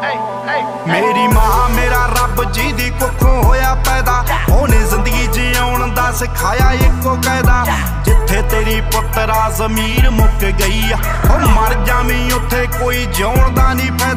मेरी मां मेरा रब जी दी कुखों होया पैदा, ओने जिंदगी जिउण दा सिखाया इको कैदा। जिथे तेरी पुत्तरा जमीर मुक गई आ, ओ मर जावीं उत्थे कोई जिउण दा नहीं।